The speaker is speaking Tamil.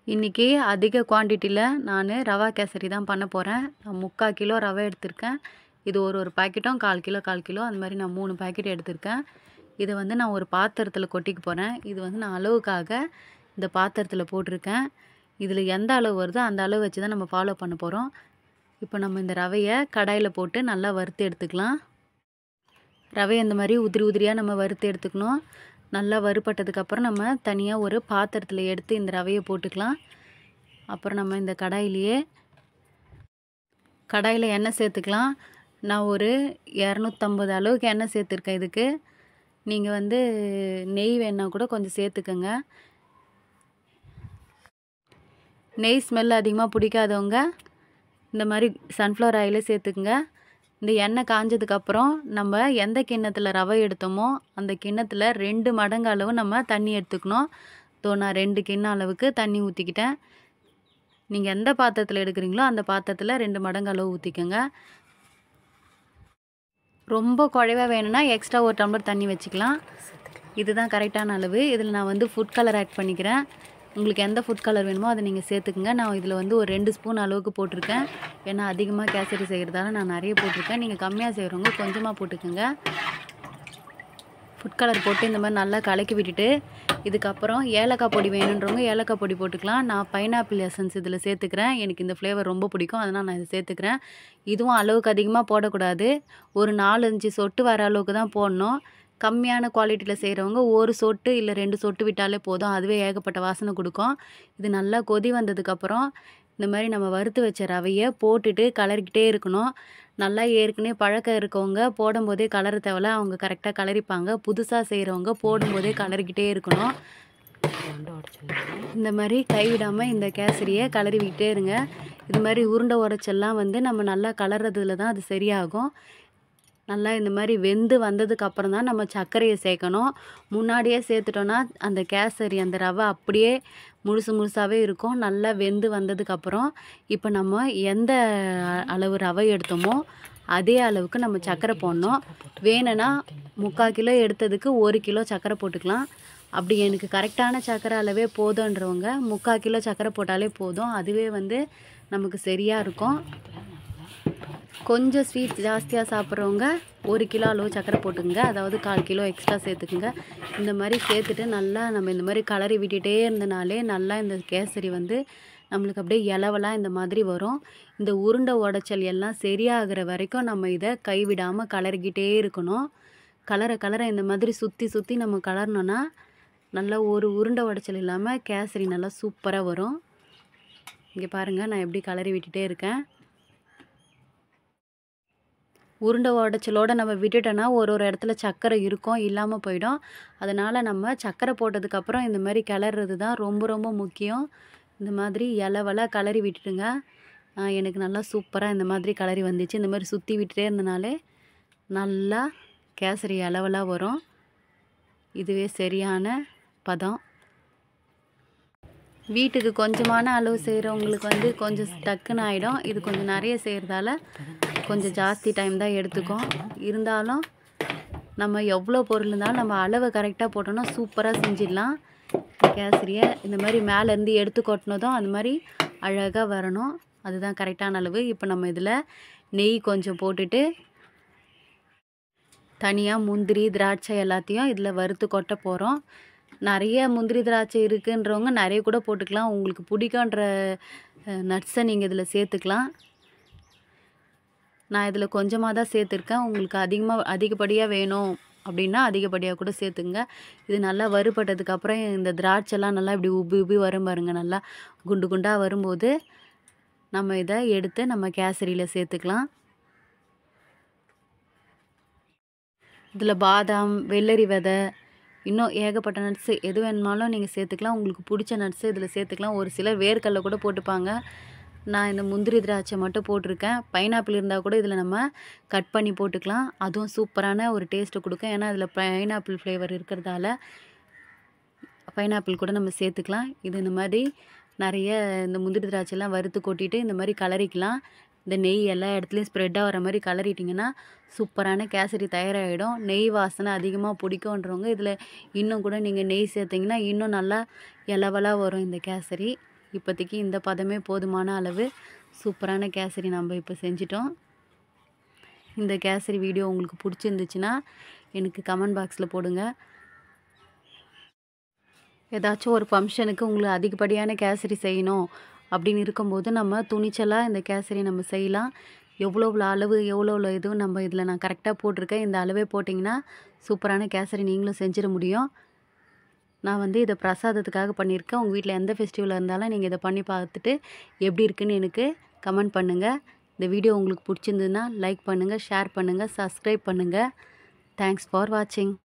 இன்றைக்கி அதிக குவான்டிட்டியில் நான் ரவா கேசரி தான் பண்ண போகிறேன். நான் 3/4 கிலோ ரவை எடுத்திருக்கேன். இது ஒரு பாக்கெட்டும் 1/4 கிலோ அந்த மாதிரி நான் 3 பாக்கெட் எடுத்திருக்கேன். இதை வந்து நான் ஒரு பாத்திரத்தில் கொட்டிக்க போகிறேன். இது வந்து நான் அளவுக்காக இந்த பாத்திரத்தில் போட்டிருக்கேன். இதில் எந்த அளவு வருதோ அந்த அளவு வச்சு தான் நம்ம ஃபாலோ பண்ண போகிறோம். இப்போ நம்ம இந்த ரவையை கடாயில் போட்டு நல்லா வறுத்து எடுத்துக்கலாம். ரவையை இந்த மாதிரி உதிரி உதிரியாக நம்ம வறுத்து எடுத்துக்கணும். நல்லா வறுபட்டதுக்கப்புறம் நம்ம தனியாக ஒரு பாத்திரத்தில் எடுத்து இந்த ரவையை போட்டுக்கலாம். அப்புறம் நம்ம இந்த கடாயில் எண்ணெய் சேர்த்துக்கலாம். நான் ஒரு 250 அளவுக்கு எண்ணெய் சேர்த்துருக்கேன். இதுக்கு நீங்கள் வந்து நெய் வேணா கூட கொஞ்சம் சேர்த்துக்கோங்க. நெய் ஸ்மெல் அதிகமாக பிடிக்காதவங்க இந்த மாதிரி சன்ஃப்ளவர் ஆயிலே சேர்த்துக்குங்க. இந்த எண்ணெய் காஞ்சதுக்கப்புறம் நம்ம எந்த கிண்ணத்தில் ரவை எடுத்தோமோ அந்த கிண்ணத்தில் 2 மடங்கு அளவு நம்ம தண்ணி எடுத்துக்கணும். நான் 2 கிண்ணம் அளவுக்கு தண்ணி ஊற்றிக்கிட்டேன். நீங்கள் எந்த பாத்திரத்தில் எடுக்கிறீங்களோ அந்த பாத்திரத்தில் 2 மடங்கு அளவு ஊற்றிக்கோங்க. ரொம்ப குழைவாக வேணும்னா எக்ஸ்ட்ரா ஒரு டம்ளர் தண்ணி வச்சுக்கலாம். இதுதான் கரெக்டான அளவு. இதில் நான் வந்து ஃபுட் கலர் ஆட் பண்ணிக்கிறேன். உங்களுக்கு எந்த ஃபுட் கலர் வேணுமோ அதை நீங்கள் சேர்த்துக்குங்க. நான் இதில் வந்து ஒரு 2 ஸ்பூன் அளவுக்கு போட்டிருக்கேன். ஏன்னா அதிகமாக கேசரி செய்கிறதால நான் நிறைய போட்டிருக்கேன். நீங்கள் கம்மியாக செய்கிறவங்க கொஞ்சமாக போட்டுக்கோங்க. ஃபுட் கலர் போட்டு இந்த மாதிரி நல்லா கலக்கி விட்டுட்டு இதுக்கப்புறம் ஏலக்காய் பொடி வேணுன்றவங்க ஏலக்காய் பொடி போட்டுக்கலாம். நான் பைனாப்பிள் எசன்ஸ் இதில் சேர்த்துக்கிறேன். எனக்கு இந்த ஃப்ளேவர் ரொம்ப பிடிக்கும், அதனால் நான் இதை சேர்த்துக்கிறேன். இதுவும் அளவுக்கு அதிகமாக போடக்கூடாது. ஒரு 4-5 சொட்டு வர அளவுக்கு தான் போடணும். கம்மியான குவாலிட்டியில் செய்கிறவங்க ஒரு சொட்டு இல்லை 2 சொட்டு விட்டாலே போதும். அதுவே ஏகப்பட்ட வாசனை கொடுக்கும். இது நல்லா கொதி வந்ததுக்கப்புறம் இந்த மாதிரி நம்ம வறுத்து வச்ச ரவையை போட்டுட்டு கலரிக்கிட்டே இருக்கணும். நல்லா ஏற்கனவே பழக்கம் இருக்கவங்க போடும்போதே கலர தேவையில்ல, அவங்க கரெக்டாக கலரிப்பாங்க. புதுசாக செய்கிறவங்க போடும்போதே கலரிக்கிட்டே இருக்கணும். இந்த மாதிரி கைவிடாமல் இந்த கேசரியை கலரிக்கிட்டே இருங்க. இது மாதிரி உருண்டை உடைச்செல்லாம் வந்து நம்ம நல்லா கலர்றதுல தான் அது சரியாகும். நல்லா இந்த மாதிரி வெந்து வந்ததுக்கப்புறம் தான் நம்ம சர்க்கரையை சேர்க்கணும். முன்னாடியே சேர்த்துட்டோன்னா அந்த கேசரி அந்த ரவை அப்படியே முழுசாகவே இருக்கும். நல்லா வெந்து வந்ததுக்கப்புறம் இப்போ நம்ம எந்த அளவு ரவை எடுத்தோமோ அதே அளவுக்கு நம்ம சர்க்கரை போடணும். வேணும்னா 3/4 கிலோ எடுத்ததுக்கு 1 கிலோ சர்க்கரை போட்டுக்கலாம். அப்படி எனக்கு கரெக்டான சர்க்கரை அளவே போதுன்றவங்க 3/4 கிலோ சர்க்கரை போட்டாலே போதும். அதுவே வந்து நமக்கு சரியாக இருக்கும். கொஞ்சம் ஸ்வீட் ஜாஸ்தியாக சாப்பிட்றவங்க 1 கிலோ அளவு சர்க்கரை போட்டுங்க. அதாவது 1/4 கிலோ எக்ஸ்ட்ரா சேர்த்துக்குங்க. இந்த மாதிரி சேர்த்துட்டு நல்லா நம்ம இந்த மாதிரி கலரி விட்டுட்டே இருந்தனாலே நல்லா இந்த கேசரி வந்து நம்மளுக்கு அப்படியே இலவலாக இந்த மாதிரி வரும். இந்த உருண்டை உடைச்சல் எல்லாம் சரியாகிற வரைக்கும் நம்ம இதை கைவிடாமல் கலரிக்கிட்டே இருக்கணும். கலர இந்த மாதிரி சுற்றி நம்ம கலர்னோன்னா நல்லா ஒரு உருண்டை உடைச்சல் இல்லாமல் கேசரி நல்லா சூப்பராக வரும். இங்கே பாருங்கள், நான் எப்படி கலரி விட்டுட்டே இருக்கேன். உருண்டை உடைச்சலோடு நம்ம விட்டுட்டோன்னா ஒரு இடத்துல சர்க்கரை இருக்கும், இல்லாமல் போயிடும். அதனால் நம்ம சர்க்கரை போட்டதுக்கப்புறம் இந்த மாதிரி கிளறது தான் ரொம்ப முக்கியம். இந்த மாதிரி இலவலாக கலரி விட்டுட்டுங்க. எனக்கு நல்லா சூப்பராக இந்த மாதிரி கலரி வந்துச்சு. இந்த மாதிரி சுற்றி விட்டுட்டே இருந்தனாலே நல்லா கேசரி இலவலாக வரும். இதுவே சரியான பதம். வீட்டுக்கு கொஞ்சமான அளவு செய்கிறவங்களுக்கு வந்து கொஞ்சம் டக்குன்னு ஆகிடும். இது கொஞ்சம் நிறைய செய்கிறதால கொஞ்சம் ஜாஸ்தி டைம் தான் எடுத்துக்கும். இருந்தாலும் நம்ம எவ்வளோ பொருள் இருந்தாலும் நம்ம அளவை கரெக்டாக போட்டோன்னா சூப்பராக செஞ்சிடலாம். கேசரியை இந்த மாதிரி மேலேருந்து எடுத்து கொட்டினதும் அந்த மாதிரி அழகாக வரணும். அதுதான் கரெக்டான அளவு. இப்போ நம்ம இதில் நெய் கொஞ்சம் போட்டுட்டு தனியாக முந்திரி திராட்சை எல்லாத்தையும் இதில் வறுத்து கொட்ட போகிறோம். நிறைய முந்திரி திராட்சை இருக்குன்றவங்க நிறைய கூட போட்டுக்கலாம். உங்களுக்கு பிடிக்குன்ற நட்ஸை நீங்கள் இதில் சேர்த்துக்கலாம். நான் இதில் கொஞ்சமாக தான் சேர்த்துருக்கேன். உங்களுக்கு அதிகப்படியாக வேணும் அப்படின்னா அதிகப்படியாக கூட சேர்த்துங்க. இது நல்லா வறுபட்டதுக்கப்புறம் இந்த திராட்சைலாம் நல்லா இப்படி உப்பி வரும் பாருங்கள். நல்லா குண்டாக வரும்போது நம்ம இதை எடுத்து நம்ம கேசரியில் சேர்த்துக்கலாம். இதில் பாதாம், வெள்ளரி விதை, இன்னும் ஏகப்பட்ட நட்ஸு எது வேணுமாலும் நீங்கள் சேர்த்துக்கலாம். உங்களுக்கு பிடிச்ச நட்ஸு இதில் சேர்த்துக்கலாம். ஒரு சிலர் வேர்க்கடலை கூட போட்டுப்பாங்க. நான் இந்த முந்திரி திராட்சை மட்டும் போட்டிருக்கேன். பைனாப்பிள் இருந்தால் கூட இதில் நம்ம கட் பண்ணி போட்டுக்கலாம். அதுவும் சூப்பரான ஒரு டேஸ்ட்டு கொடுக்கும். ஏன்னா இதில் பைனாப்பிள் ஃப்ளேவர் இருக்கிறதால பைனாப்பிள் கூட நம்ம சேர்த்துக்கலாம். இது இந்த மாதிரி நிறைய இந்த முந்திரி திராட்சைலாம் வறுத்து கொட்டிட்டு இந்த மாதிரி கலரிக்கலாம். இந்த நெய் எல்லா இடத்துலையும் ஸ்ப்ரெட் ஆகிற மாதிரி கலரிட்டிங்கன்னா சூப்பரான கேசரி தயாராகிடும். நெய் வாசனை அதிகமாக பிடிக்குன்றவங்க இதில் இன்னும் கூட நீங்கள் நெய் சேர்த்திங்கன்னா இன்னும் நல்லா இலவலாக வரும் இந்த கேசரி. இப்போதைக்கு இந்த பதமே போதுமான அளவு. சூப்பரான கேசரி நம்ம இப்போ செஞ்சிட்டோம். இந்த கேசரி வீடியோ உங்களுக்கு பிடிச்சிருந்துச்சுன்னா எனக்கு கமெண்ட் பாக்ஸில் போடுங்க. ஏதாச்சும் ஒரு ஃபங்க்ஷனுக்கு உங்களுக்கு அதிகப்படியான கேசரி செய்யணும் அப்படின்னு இருக்கும்போது நம்ம துணிச்சலாக இந்த கேசரி நம்ம செய்யலாம். எவ்வளோ அளவு எவ்வளோ இதுவும் நம்ம இதில் நான் கரெக்டாக போட்டிருக்கேன். இந்த அளவே போட்டிங்கன்னா சூப்பரான கேசரி நீங்களும் செஞ்சிட முடியும். நான் வந்து இதை பிரசாதத்துக்காக பண்ணியிருக்கேன். உங்கள் வீட்டில் எந்த ஃபெஸ்டிவல் இருந்தாலும் நீங்கள் இதை பண்ணி பார்த்துட்டு எப்படி இருக்குன்னு எனக்கு கமெண்ட் பண்ணுங்கள். இந்த வீடியோ உங்களுக்கு பிடிச்சிருந்ததுன்னா லைக் பண்ணுங்கள், ஷேர் பண்ணுங்கள், சப்ஸ்கிரைப் பண்ணுங்கள். தேங்க்ஸ் ஃபார் வாட்சிங்.